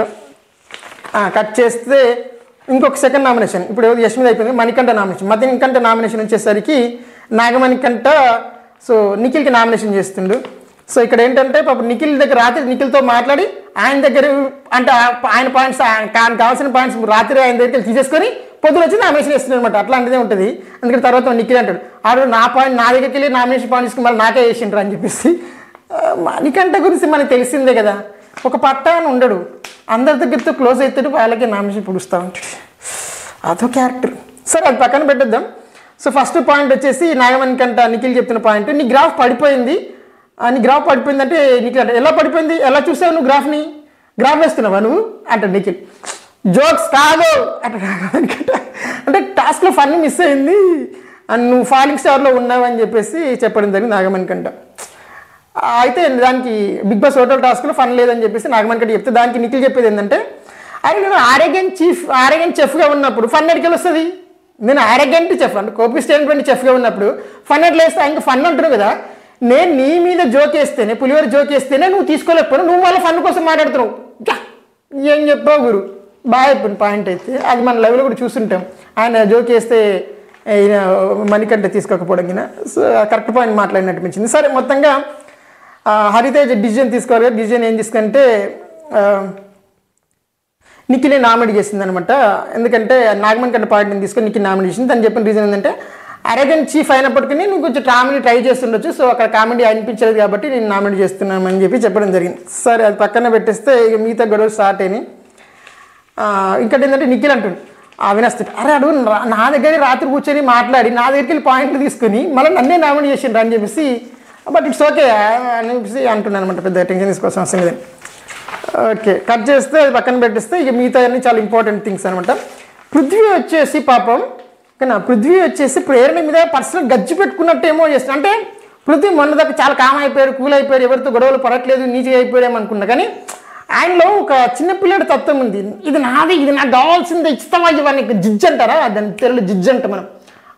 కట్ చేస్తే ఇంకొక సెకండ్ నామినేషన్ ఇప్పుడు యష్మిది అయిపోయింది. మణికంఠ నామినేషన్ వచ్చేసరికి నాగమణికంఠ సో నిఖిల్కి నామినేషన్ చేస్తుండు. సో ఇక్కడ ఏంటంటే పాపం నిఖిల్ దగ్గర రాత్రి నిఖిల్తో మాట్లాడి ఆయన దగ్గర అంటే ఆయన పాయింట్స్ కావాల్సిన పాయింట్స్ రాత్రి ఆయన దగ్గరికి తీసేసుకొని పొద్దున వచ్చి నామినేషన్ వేస్తున్నాడు అనమాట. అట్లాంటిదే ఉంటుంది. అందుకని తర్వాత నిఖిల్ అంటాడు ఆడు నా దగ్గరికి వెళ్ళి నామినేషన్ పాయింట్ తీసుకుని మళ్ళీ నాకే వేసిండ్రు అని చెప్పేసి. మణికంఠ గురించి మనకు తెలిసిందే కదా, ఒక పట్టాన్ని ఉండడు, అందరి దగ్గరతో క్లోజ్ అవుతాడు, వాళ్ళకి నామినేషన్ పుడుస్తూ ఉంటాడు, అదో క్యారెక్టర్. సరే అది పక్కన పెట్టేద్దాం. సో ఫస్ట్ పాయింట్ వచ్చేసి నాగమణికంఠ నిఖిల్ చెప్తున్న పాయింట్, నీ గ్రాఫ్ పడిపోయింది అంటే నిఖిల్ అంటే ఎలా పడిపోయింది, ఎలా చూసావు నువ్వు గ్రాఫ్ వేస్తున్నావా నువ్వు అంటాడు నిఖిల్. జోక్స్ కాదు అంటే టాస్క్లో ఫన్ మిస్ అయింది అండ్ నువ్వు ఫాలింగ్ స్టార్లో ఉన్నావు అని చెప్పేసి చెప్పడం జరిగింది నాగమణికంఠ. అయితే దానికి బిగ్ బాస్ హోటల్ టాస్క్లో ఫన్ లేదని చెప్పేసి నాగమణికంఠ చెప్తే దానికి నిఖిల్ చెప్పేది ఏంటంటే అది నేను ఆరోగ్యం చెఫ్గా ఉన్నప్పుడు ఫన్ ఎడికెళ్ళి వస్తుంది, నేను ఆరోగ్యంట్ చెఫ్ అంటే కోపిస్టైనటువంటి చెఫ్గా ఉన్నప్పుడు ఫన్ ఎట్లా వేస్తా, ఇంకా ఫన్ అంటున్నావు కదా, నేను నీ మీద జోక్ వేస్తేనే పులిహోర జోక్ వేస్తేనే నువ్వు తీసుకోలేకపోయినా నువ్వు వాళ్ళ ఫన్ కోసం మాట్లాడుతున్నావు, ఏం చెప్పావు గురు, బాగా చెప్పిన పాయింట్ అయితే అది మన లైవ్లో కూడా చూస్తుంటాం. ఆయన జోక్ వేస్తే ఈయన మణికంఠ తీసుకోకపోవడం కింద సో కరెక్ట్ పాయింట్ మాట్లాడినట్టు అనిపించింది. సరే మొత్తంగా హరితేజ డిసిజన్ తీసుకోవాలి కదా, డిసిజన్ ఏం తీసుకుంటే నిఖిల్ని నామినేట్ చేసింది అనమాట. ఎందుకంటే నాగమణికంఠ పాయింట్ని తీసుకొని నిఖిల్ నామినేట్ చేసింది. తను చెప్పిన రీజన్ ఏంటంటే అరేగన్ చీఫ్ అయినప్పటికీ నువ్వు కొంచెం కామెడీ ట్రై చేస్తుండొచ్చు, సో అక్కడ కామెడీ అనిపించలేదు కాబట్టి నేను నామినేట్ చేస్తున్నామని చెప్పి చెప్పడం జరిగింది. సరే అది పక్కన పెట్టేస్తే ఇక మిగతా గొడవ స్టార్ట్ అయినాయి. ఇంకటి ఏంటంటే నిఖిల్ అంటుండు అవినాష్ అరే అడుగు నా దగ్గర రాత్రి కూర్చొని మాట్లాడి నా దగ్గరికి వెళ్ళి పాయింట్లు తీసుకుని మళ్ళీ నన్నే నామినేట్ చేసిండ్రు అని చెప్పేసి, బట్ ఇట్స్ ఓకే అని చెప్పేసి అంటున్నాను అనమాట, పెద్ద టెన్షన్ తీసుకోవాల్సిన అవసరం లేదని. ఓకే కట్ చేస్తే అది పక్కన పెట్టేస్తే ఇక మిగతా అన్నీ చాలా ఇంపార్టెంట్ థింగ్స్ అనమాట. పృథ్వీ వచ్చేసి పాపం పృథ్వీ వచ్చేసి ప్రేరణ మీద పర్సనల్ గజ్జి పెట్టుకున్నట్టు ఏమో చేస్తాను. అంటే పృథ్వీ మొన్న దాకా చాలా కామ్ అయిపోయారు, కూల్ అయిపోయారు, ఎవరితో గొడవలు పడట్లేదు, నీట్గా అయిపోయాడేమో అనుకున్నా. కానీ ఆయనలో ఒక చిన్నపిల్లడి తత్వం ఉంది, ఇది నాది, ఇది నాకు కావాల్సిందే, ఇస్తావా ఇవన్నీ జిజ్ అంటారా, దాని తెలుగు జిజ్ అంట మనం,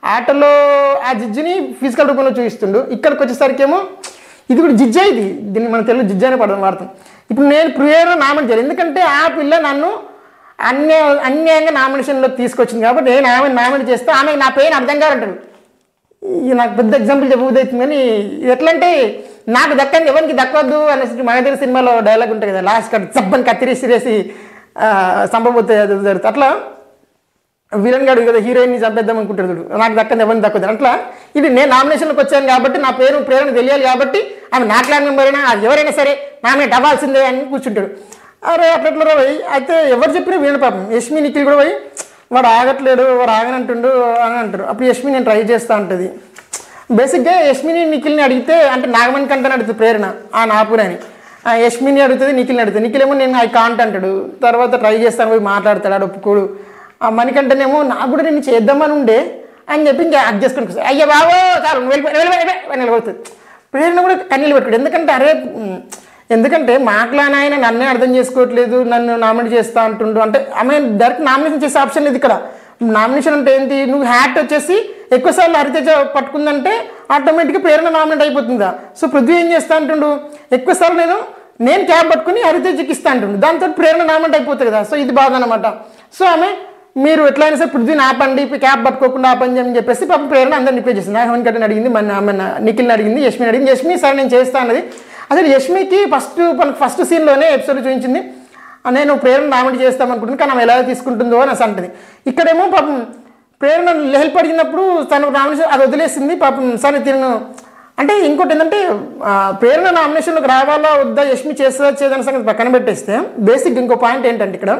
ఆటలో ఆ జిజ్జుని ఫిజికల్ రూపంలో చూపిస్తుండు. ఇక్కడికి వచ్చేసరికి ఏమో ఇది కూడా జిజ్జే, దీన్ని మన తెలుగు జిజ్జ అనే వాడతాం. ఇప్పుడు నేను ప్రియర్ను నామినేట్ చేయాలి, ఎందుకంటే ఆ పిల్ల నన్ను అన్యాయంగా నామినేషన్లో తీసుకొచ్చింది కాబట్టి నేను ఆమెను నామినేట్ చేస్తే ఆమె నా పేరు అర్థం కాదంటాడు. నాకు పెద్ద ఎగ్జాంపుల్ చెప్పబోతుంది కానీ ఇది ఎట్లా అంటే నాకు దక్కని ఎవరికి దక్కవద్దు అనేసి మగధీర సినిమాలో డైలాగ్ ఉంటుంది కదా, లాస్ట్ కట్ జబ్బని కత్తిరేసి సంభవపోతే జరుగుతుంది. అట్లా విలన్ గాడు కదా హీరోయిన్ని చంపేద్దాం అనుకుంటాడు, నాకు దక్కని ఎవరిని దక్కదు. అట్లా ఇది నేను నామినేషన్లోకి వచ్చాను కాబట్టి నా పేరు ప్రేరణ తెలియాలి కాబట్టి ఆమె నా క్లాన్ మెంబర్ అయినా అది ఎవరైనా సరే నామినేట్ అవ్వాల్సిందే అని కూర్చుంటాడు. అరే అట్లా పోయి అయితే ఎవరు చెప్పినా వీణ పాపం యష్మి నిఖిల్ కూడా పోయి వాడు ఆగట్లేడు, వాడు ఆగనంటుండు అని అంటారు. అప్పుడు యష్మి నేను ట్రై చేస్తూ ఉంటుంది. బేసిక్గా యష్మిని నిఖిల్ని అడిగితే అంటే నాగమణి కంటని అడుగుతుంది ప్రేరణ నాపురని, యష్మిని అడుగుతుంది నిఖిల్ని అడుగుతుంది. నిఖిల్ ఏమో నేను ఐ కాంట్ అంటాడు, తర్వాత ట్రై చేస్తాను పోయి మాట్లాడతాడు, ఆడు ఒప్పుకోడు. మణికంటనేమో నాకు కూడా నేను చేద్దామని ఉండే అని చెప్పి ఇంకా అడ్జస్ట్ చేసుకుని అయ్యా బాబో చాలు వెళ్ళిపోతుంది. ప్రేరణ కూడా కన్నీళ్ళు పెట్టుకోడు, ఎందుకంటే మాట్లాడిన ఆయన నన్నే అర్థం చేసుకోవట్లేదు, నన్ను నామినేట్ చేస్తా అంటుండు. అంటే ఆమె డైరెక్ట్ నామినేషన్ చేసే ఆప్షన్ లేదు ఇక్కడ. నామినేషన్ అంటే ఏంటి, నువ్వు హ్యాట్ వచ్చేసి ఎక్కువసార్లు హరితేజ పట్టుకుందంటే ఆటోమేటిక్గా ప్రేరణ నామినేట్ అయిపోతుందా. సో పృథ్వీ ఏం చేస్తా అంటుండు, ఎక్కువసార్లు నేను క్యాబ్ పట్టుకుని హరితేజకి ఇస్తా అంటుండు, దాంతో ప్రేరణ నామినేట్ అయిపోతుంది కదా. సో ఇది బాధ అనమాట. సో ఆమె మీరు ఎట్లయినా సరే పృథ్వీని ఆపండి, క్యాబ్ పట్టుకోకుండా ఆపండి అని చెప్పేసి పాపం ప్రేరణ అందరిని రిపేర్ చేసింది. హేమంత్ కట్టని అడిగింది, ఆమె నిఖిల్ని అడిగింది, యష్మిని అడిగింది. యష్మి సరే నేను చేస్తా అన్నది. అసలు యష్మికి ఫస్ట్ సీన్లోనే ఎపిసోడ్ చూపించింది నేను ప్రేరణ నామినేట్ చేస్తామనుకుంటుంది, కానీ ఆమె ఎలా తీసుకుంటుందో అని అసలు అంటుంది. ఇక్కడేమో పాపం ప్రేరణ హెల్ప్ అడిగినప్పుడు తను నామినేషన్ అది వదిలేసింది పాపం. సరే తిను అంటే ఇంకోటి ఏంటంటే ప్రేరణ నామినేషన్లోకి రావాలా వద్దా, యష్మి చేస్తుందా చేయదన్న సంగతి పక్కన పెట్టేస్తే బేసిక్ ఇంకో పాయింట్ ఏంటంటే ఇక్కడ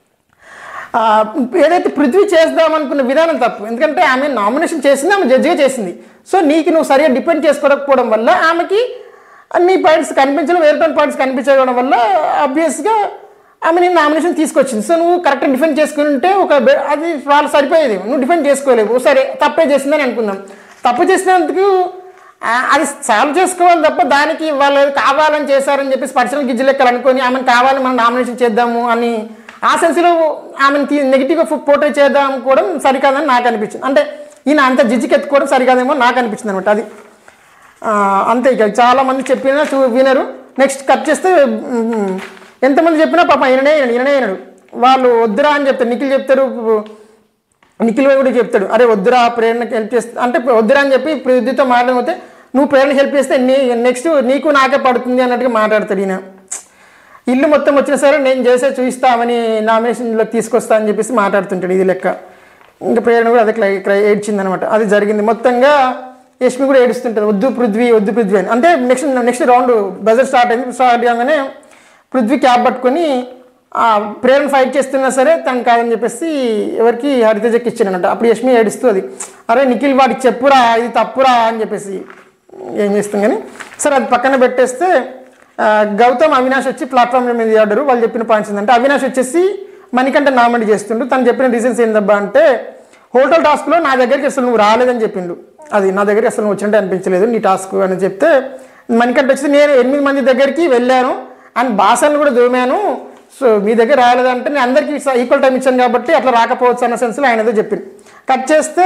ఏదైతే పృథ్వీ చేద్దామనుకున్న విధానం తప్పు. ఎందుకంటే ఆమె నామినేషన్ చేసింది, ఆమె జడ్జిగా చేసింది. సో నువ్వు సరిగా డిపెండ్ చేసుకోకపోవడం వల్ల ఆమెకి అన్ని పాయింట్స్ కనిపించడం, వేరే పాయింట్స్ కనిపించడం వల్ల ఆబ్వియస్గా ఆమె నేను నామినేషన్ తీసుకొచ్చింది. సో నువ్వు కరెక్ట్గా డిఫెండ్ చేసుకుని ఉంటే అది వాళ్ళు సరిపోయేది, నువ్వు డిఫెండ్ చేసుకోలేవు. సరే తప్పే చేసిందని అనుకుందాం, తప్పు చేసినందుకు అది సాల్వ్ చేసుకోవాలి తప్ప దానికి వాళ్ళు కావాలని చేశారని చెప్పేసి పర్సనల్ గిజ్జలెక్కలు అనుకొని ఆమెను కావాలని మనం నామినేషన్ చేద్దాము అని ఆ సెన్స్లో ఆమెను నెగిటివ్గా పోర్ట్రేట్ చేద్దాం అనుకోవడం సరికాదని నాకు అనిపించింది. అంటే ఈయన అంత జిజ్జికి ఎత్తుకోవడం సరికాదేమో నాకు అనిపించింది అనమాట. అది అంతే. ఇక చాలామంది చెప్పినా వినరు. నెక్స్ట్ కట్ చేస్తే ఎంతమంది చెప్పినా పాప ఈయననే అయినాడు. వాళ్ళు వద్దురా అని చెప్తారు, నిఖిల్ చెప్తారు, నిఖిల్ కూడా చెప్తాడు అరే వద్దురా ప్రేరణకి హెల్ప్ చేస్తా అంటే వద్దురా అని చెప్పి పృథ్వీతో మాట్లాడితే నువ్వు ప్రేరణకి హెల్ప్ చేస్తే నెక్స్ట్ నీకు నాకే పడుతుంది అన్నట్టుగా మాట్లాడతాడు. ఈయన ఇల్లు మొత్తం వచ్చినా సరే నేను చేసే చూపిస్తామని నామినేషన్లో తీసుకొస్తా అని చెప్పేసి మాట్లాడుతుంటాడు. ఇది లెక్క ఇంకా ప్రేరణ కూడా అదే ఏడ్చింది అనమాట. అది జరిగింది మొత్తంగా. యష్మి కూడా ఏడుస్తుంటుంది వద్దు పృథ్వీ అని. అంటే నెక్స్ట్ రౌండ్ బజర్ స్టార్ట్ అయింది. స్టార్ట్ కాగానే పృథ్వీ క్యాబ్ పట్టుకొని ప్రేరణ ఫైట్ చేస్తున్నా సరే తను కాదని చెప్పేసి ఎవరికి హరితేజకి ఇచ్చానమాట. అప్పుడు యష్మి ఏడుస్తూ అది అరే నిఖిల్ వాడికి చెప్పురా ఇది తప్పురా అని చెప్పేసి ఏం చేస్తాం కానీ సరే అది పక్కన పెట్టేస్తే గౌతమ్ అవినాష్ వచ్చి ప్లాట్ఫామ్ మీద ఆడారు. వాళ్ళు చెప్పిన పాయింట్స్ ఏంటంటే అవినాష్ వచ్చేసి మణికంఠ నామినేట్ చేస్తుండు. తను చెప్పిన రీజన్స్ ఏందబ్బా అంటే హోటల్ టాస్క్లో నా దగ్గరికి అసలు నువ్వు రాలేదని చెప్పిండు. అది నా దగ్గరికి అసలు నువ్వు వచ్చినట్టు అనిపించలేదు నీ టాస్క్ అని చెప్తే మణికంఠ వచ్చి నేను 8 మంది దగ్గరికి వెళ్ళాను అండ్ బాసన్లు కూడా దోమాను, సో మీ దగ్గర రాలేదంటే నేను అందరికీ ఈక్వల్ టైం ఇచ్చాను కాబట్టి అట్లా రాకపోవచ్చు అన్న సెన్స్లో ఆయన ఏదో చెప్పింది. కట్ చేస్తే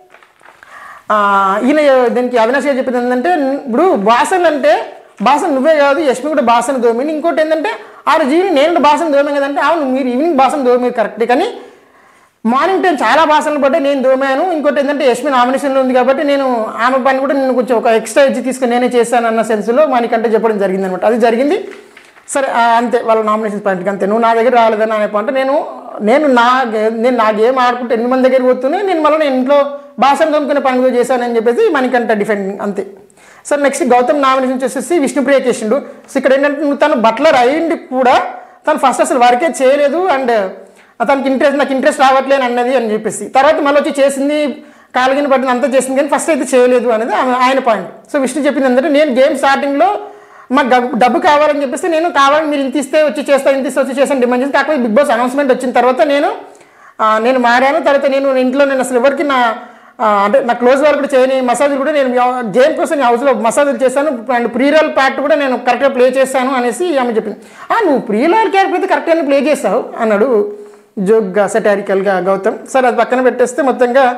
ఈయన దీనికి అవినాష్ గారు చెప్పింది ఏంటంటే ఇప్పుడు బాసన్ అంటే బాసన్ నువ్వే కాదు యష్మి కూడా బాసన్ దోమిని. ఇంకోటి ఏంటంటే ఈవినింగ్ నేను బాసన్ దోమే కదంటే అవును మీరు ఈవినింగ్ బాసన్ దోమే కరెక్టే కానీ మార్నింగ్ టైం చాలా బాసనలు పడ్డాయి నేను దోమాను. ఇంకోటి ఏంటంటే యష్మి నామినేషన్లో ఉంది కాబట్టి నేను ఆమె పని కూడా నేను కొంచెం ఒక ఎక్స్ట్రా ఎడ్జ్ తీసుకొని నేనే చేశాను అన్న సెన్స్లో మనకంటే చెప్పడం జరిగింది అనమాట. అది జరిగింది. సరే అంతే వాళ్ళ నామినేషన్ పాయింట్కి అంతే. నువ్వు నా దగ్గర రాలేదని అనే పాయింట్ నేను నా గేమ్ ఆడుకుంటే 8 మంది దగ్గరికి పోతూనే నేను మళ్ళీ ఇంట్లో బాసన దొమ్ముకునే పని కూడా చేశానని చెప్పేసి మనకంట డిఫెండింగ్ అంతే. సరే నెక్స్ట్ గౌతమ్ నామినేషన్ చేసేసి విష్ణుప్రియ చేసిండు. సో ఇక్కడ ఏంటంటే నువ్వు తను బట్లర్ అయ్యింది కూడా తను ఫస్ట్ అసలు వర్కే చేయలేదు అండ్ తనకి నాకు ఇంట్రెస్ట్ రావట్లేదు అన్నది అని చెప్పేసి తర్వాత మళ్ళీ వచ్చి చేసింది కాలుగిన పట్టిన అంతా చేసింది కానీ ఫస్ట్ అయితే చేయలేదు అనేది ఆయన పాయింట్. సో విష్ణు చెప్పింది ఏంటంటే నేను గేమ్ స్టార్టింగ్లో మాకు డబ్బు కావాలని చెప్పేసి నేను కావాలని మీరు ఇంత ఇస్తే వచ్చి చేస్తాను డిమాండ్ చేసి కాకపోతే బిగ్ బాస్ అనౌన్స్మెంట్ వచ్చిన తర్వాత నేను మారాను. తర్వాత నేను ఇంట్లో నేను అసలు ఎవరికి అంటే నా క్లోజ్ వాళ్ళు కూడా చేయని మసాజులు కూడా నేను గేమ్ కోసం హౌస్లో మసాజులు చేశాను అండ్ ప్రీరోల్ పార్ట్ కూడా నేను కరెక్ట్గా ప్లే చేశాను అనేసి ఆమె చెప్పింది. నువ్వు ప్రీరోల్ క్యారెక్టర్ అయితే కరెక్ట్గా ప్లే చేస్తావు అన్నాడు జోక్గా సెటారికల్గా గౌతమ్. సరే అది పక్కన పెట్టేస్తే మొత్తంగా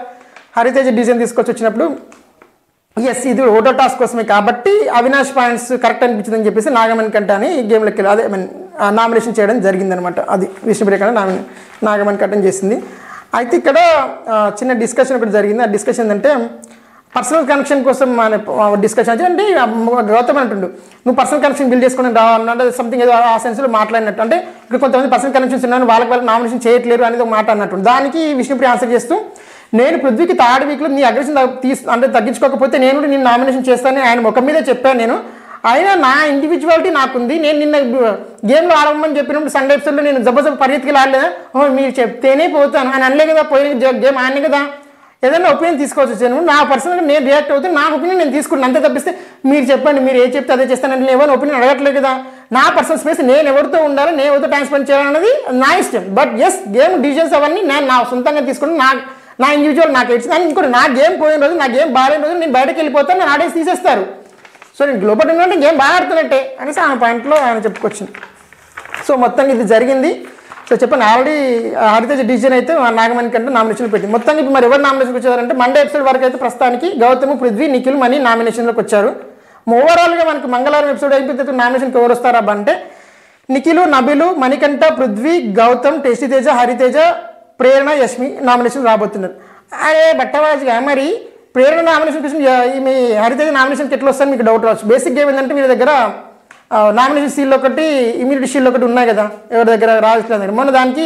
హరితేజ డిజైన్ తీసుకొచ్చి వచ్చినప్పుడు ఎస్ ఇది ఓటో టాస్క్ కోసమే కాబట్టి అవినాష్ పాయింట్స్ కరెక్ట్ అనిపించిందని చెప్పేసి నాగమణి కంట అని గేమ్లోకి వెళ్ళి అదే నామినేషన్ చేయడం జరిగిందనమాట. అది విష్ణుప్రియ కంట నాగమణి కంటని చేసింది. అయితే ఇక్కడ చిన్న డిస్కషన్ ఒకటి జరిగింది. ఆ డిస్కషన్ ఏంటంటే పర్సనల్ కనెక్షన్ కోసం మన డిస్కషన్ అంటే గౌతమ్ అంటుండు నువ్వు పర్సనల్ కనెక్షన్ బిల్డ్ చేసుకుని రా అన్నట్టు సంథింగ్ ఏదో ఆ సెన్స్లో మాట్లాడినట్టు. అంటే ఇక్కడ కొంతమంది పర్సనల్ కనెక్షన్స్ ఉన్నాను వాళ్ళకి నామినేషన్ చేయట్లేరు అనేది ఒక మాట అన్నట్టు. దానికి విష్ణుప్రియ ఆన్సర్ చేస్తూ నేను పృథ్వీకి థర్డ్ వీక్లో నీ అగ్రెషన్ అంటే తగ్గించుకోకపోతే నేను నేను నామినేషన్ చేస్తానని ఆయన ముఖం మీద చెప్పాను. నేను అయినా నా ఇండివిజువాలిటీ నాకుంది. నేను నిన్న గేమ్లో ఆడమని చెప్పినప్పుడు సండే ఎపిసోడ్లో నేను జబర్దస్త్ పరిగెత్తుకెళ్ళి ఆడలేదా మీరు చెప్తేనే పోతాను అని అనలే కదా. పోయిన గేమ్ ఆడనే కదా. ఏదైనా ఒపీనియన్ తీసుకోవచ్చు వచ్చాను. నా పర్సనల్గా నేను రియాక్ట్ అవుతే నా ఒపీనియన్ నేను తీసుకున్నాను అంతే తప్పిస్తే మీరు చెప్పండి మీరు ఏ చెప్తే అదే చేస్తానంటే నేను ఎవరిని ఒపీనియన్ అడగట్లేదు కదా. నా పర్సనల్ స్పేస్ నేను ఎవరితో ఉండాలి నేను ఎవరితో టైం స్పెండ్ చేయాలన్నది నా ఇష్టం. బట్ ఎస్ గేమ్ డిసిజన్స్ అవన్నీ నేను నా సొంతంగా తీసుకుని నా ఇండివిజువల్ నాకు ఇచ్చింది. అని ఇంకోటి నా గేమ్ పోయిన రోజు నా గేమ్ బాగాలేని రోజు నేను బయటకు వెళ్ళిపోతాను నన్ను ఆడేసి తీసేస్తారు. సో నేను లోపల ఉంటే గేమ్ బాగా ఆడుతున్నట్టే అనేసి ఆ పాయింట్లో ఆయన చెప్పుకొచ్చింది. సో మొత్తంగా ఇది జరిగింది. సో చెప్పండి ఆల్రెడీ హరితేజ డిసిజన్ అయితే నాగమణి కంటే నామినేషన్లు పెట్టింది. మొత్తానికి ఇప్పుడు మరి ఎవరు నామినేషన్కి వచ్చారంటే మండే ఎపిసోడ్ వరకు అయితే ప్రస్తుతానికి గౌతమ్, పృథ్వీ, నిఖిల్, మణి నామినేషన్లోకి వచ్చారు. ఓవరాల్గా మనకి మంగళవారం ఎపిసోడ్ అయిపోతే నామినేషన్కి ఎవరు వస్తారా అంటే నిఖిల్, నబిలు, మణికంఠ, పృథ్వీ, గౌతమ్, టేస్టీ తేజ, హరితేజ, ప్రేరణ, యష్మి నామినేషన్ రాబోతున్నారు. అరే బట్టవాజిగా మరి ప్రేరణ నామినేషన్ కోసం మీ హరితేజ నామినేషన్కి ఎట్లా వస్తారని మీకు డౌట్ రావచ్చు. బేసిక్ గేమ్ ఏంటంటే మీ దగ్గర నామినేషన్ సీల్ ఒకటి ఇమ్యూనిటీ షీల్డ్ ఒకటి ఉన్నాయి కదా ఎవరి దగ్గర రాజకీయ దగ్గర. మొన్న దానికి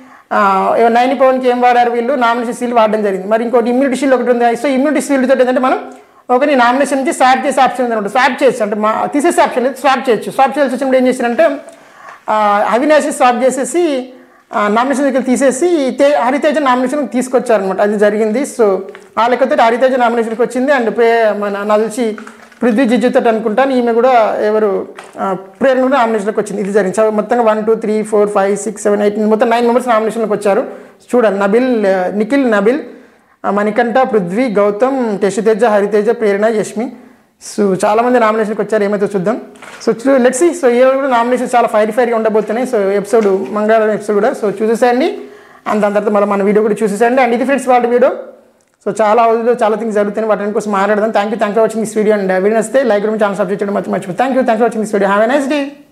9 పవన్కి ఏం వాడారు వీళ్ళు నామినేషన్ సీల్ వాడడం జరిగింది. మరి ఇంకోటి ఇమ్యూనిటీ షీల్డ్ ఒకటి ఉంది. సో ఇమ్యూనిటీ షీల్డ్ తోటి ఏంటంటే మనం ఒకరి నామినేషన్ నుంచి స్వాప్ చేసే ఆప్షన్ ఉందన్నమాట. స్వాప్ చేయొచ్చు అంటే తీసేసే ఆప్షన్ అయితే స్వాప్ చేయొచ్చు. స్వాప్ చేయాల్సి వచ్చినప్పుడు ఏం చేశారంటే అవినాష్ స్వాప్ చేసేసి నామినేషన్ దగ్గర తీసేసి హరితేజ నామినేషన్ తీసుకొచ్చారనమాట. అది జరిగింది. సో ఆ లెక్కతో హరితేజ నామినేషన్కి వచ్చింది. అండ్ నాకు తెలిసి పృథ్వీ జిజ్జుతో అనుకుంటాను ఈమె కూడా ఎవరు ప్రేరణ కూడా నామినేషన్కి వచ్చింది. ఇది జరిగింది. మొత్తంగా 1 2 3 4 5 6 7 8 మొత్తం 9 మెంబర్స్ నామినేషన్కి వచ్చారు. చూడండి నిఖిల్, నబిల్, మణికంఠ, పృథ్వీ, గౌతమ్, టేషితేజ, హరితేజ, ప్రేరణ, యష్మి. సో చాలామంది నామినేషన్కి వచ్చారు. ఏమైతే చూద్దాం. So let's see. సో ఏ కూడా నామినేషన్ చాలా ఫైర్గా ఉండబోతున్నాయి. సో ఎపిసోడ్ మంగళవారం ఎపిసోడ్ కూడా సో చూసేసేయండి. అండ్ దాని తర్వాత మళ్ళీ మన వీడియో కూడా చూసేసేయండి. అండ్ ఇది ఫ్రెండ్స్ వాళ్ళ వీడియో. సో చాలా రోజుల్లో చాలా థింగ్స్ జరుగుతాయి వాటి కోసం మాట్లాడదాం. Thank you for watching this video. And video వస్తే లైక్ రూమ్ ఛానల్ సబ్స్క్రైబ్ చేయడం మర్చిపోయి. Thank you for watching this video. Have a nice day.